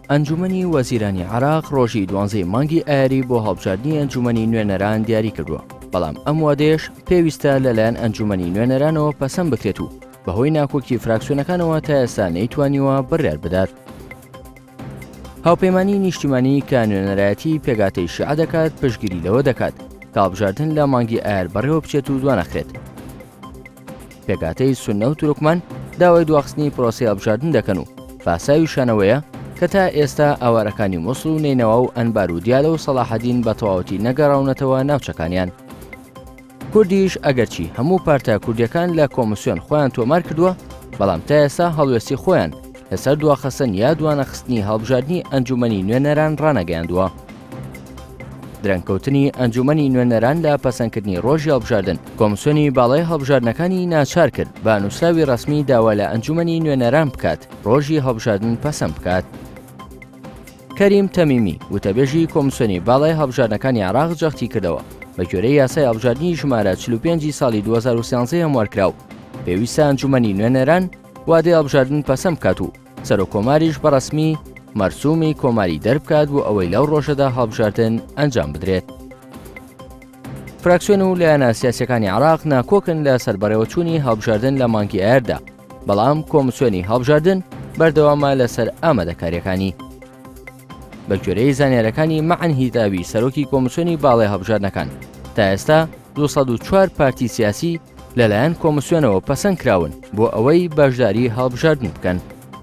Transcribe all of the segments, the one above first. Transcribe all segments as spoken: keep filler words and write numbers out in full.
ئەنجومەنی وەزیرانی عێراق ڕۆژی دوانزەی مانگی ئایاری بۆ هەڵبژاردننی ئەنجومەنی نوێنەران دیاری کردووە، بەڵام ئەم وادەیەش پێویستە لەلایەن ئەنجومەنی نوێنەرانەوە پەسەند بکرێت و بەهۆی ناکۆکی فراکسیۆنەکانەوە تا ئێستا نەیتوانیوە بڕیار بدات. هاوپەیمانی نیشتیمانی کە نوێنەرایەتی پێگاتەی شیعە دەکات پشتگیری لەوە دەکات کە هەڵبژاردن لە مانگی ئایار بەڕێوە بچێت و دوانەخرێت. پێگاتەی سوننە و تورکمان داوای دواخستنی پرۆسەی هەڵبژاردن دەکەن و پاساویشانەوەیە کە تا ئێستا ئاوارەکانی مووسڵ و نینەوە و ئەنبار و دیالە و سەلاحەدین بە تەواوەتی نەگەڕاونەتەوە ناوچەکانیان. کوردیش ئەگەرچی هەموو پارتە کوردیەکان لە کۆمسیۆن خۆیان تۆمار کردووە، بەڵام تا ئێستا هەڵوێستی خۆیان لەسەر دواخستن یا دوانەخستنی هەڵبژاردننی ئەنجومەنی نوێنەران ڕانەگەیاندووە. درەنگکەوتنی ئەنجومەنی نوێنەران لە پەسەندکردنی ڕۆژی هەڵبژاردن کۆمسیۆنی باڵای هەڵبژاردنەکانی ناچار کرد بە نووسراوی ڕەسمی داوا لە ئەنجومەنی نوێنەران بکات ڕۆژی هەڵبژاردن پەسەند بکات. کەریم تەمیمی وتەبێژی کۆمسیۆنی باڵای هەڵبژاردنەکانی عێراق جەختی کردەوە بە گوێرەی یاسای هەڵبژاردننی ژمارە چل و پێنج ساڵی دوو هەزار و سیانزە هەموارکراو پێویستە ئەنجومەنی نوێنەران وادەی هەڵبژاردن پەسەند بکات و سەرۆکۆماریش بەڕەسمی مەرسومی کۆماری دەربکات بۆ ئەوەی لەو ڕۆژەدا هەڵبژاردن ئەنجام بدرێت. فراکسیۆن و لایەنە سیاسیەکانی عێراق ناکۆکن لە سەربەڕێوەچوونی هەڵبژاردن لە مانگی ئایاردا، بەڵام کۆمسیۆنی هەڵبژاردن بەردەوامە لەسەر ئامادەکاریەکانی. بە گوێرەی زانیاریەکانی مەعەن هیداوی سەرۆکی کۆمسیۆنی باڵای هەڵبژاردنەکان تا ئێستا دوو سەد و چوار پارتی سیاسی لەلایەن کۆمسیۆنەوە پەسەند کراون بۆ ئەوەی بەشداری هەڵبژاردن بکەن.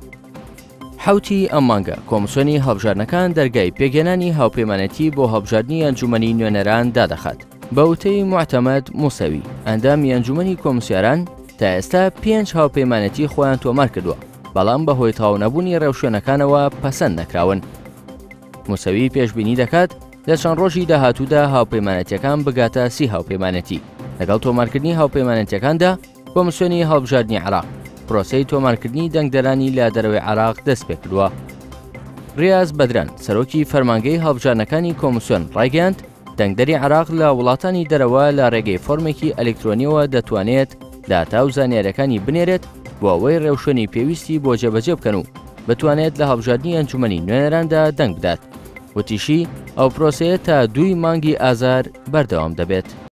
حوتی ئەم مانگە کۆمسیۆنی هەڵبژاردنەکان دەرگای پێگەێنانی هاوپەیمانەتی بۆ هەڵبژاردننی ئەنجومەنی نوێنەران دادەخات. بە وتەی موعتەمەد موسەوی ئەندامی ئەنجومەنی کۆمسیۆران تا ئێستا پێنج هاوپەیمانەتی خۆیان تۆمار کردووە، بەڵام بەهۆی تەواو نەبوونی ڕێوشوێنەکانەوە پەسەند نەکراون. موسەوی پێشبینی دەکات لە چەند ڕۆژی داهاتوودا هاوپەیمانەتیەکان بگاتە سی هاوپەیمانەتی. لەگەڵ تۆمارکردنی هاوپەیمانەتیەکاندا کۆمسیۆنی هەڵبژاردننی عێراق پرۆسەی تۆمارکردنی دەنگدەرانی لە دەرەوەی عێراق دەست پێ کردووە. ڕیاز بەدران سەرۆکی فەرمانگەی هەڵبژاردنەکانی کۆمسیۆن ڕایگەیاند دەنگدەری عێراق لە وڵاتانی دەرەوە لە ڕێگەی فۆرمێکی ئەلکترۆنیەوە دەتوانێت داتا و زانیاریەکانی بنێرێت بۆ ئەوەی ڕێوشوێنی پێویستی بۆ جێبەجێ بکەن و بتوانێت لە هەڵبژاردننی ئەنجومەنی نوێنەراندا دەنگ بدات. وتیشی ئەو پرۆسەیە تا دووی مانگی ئازار بەردەوام دەبێت.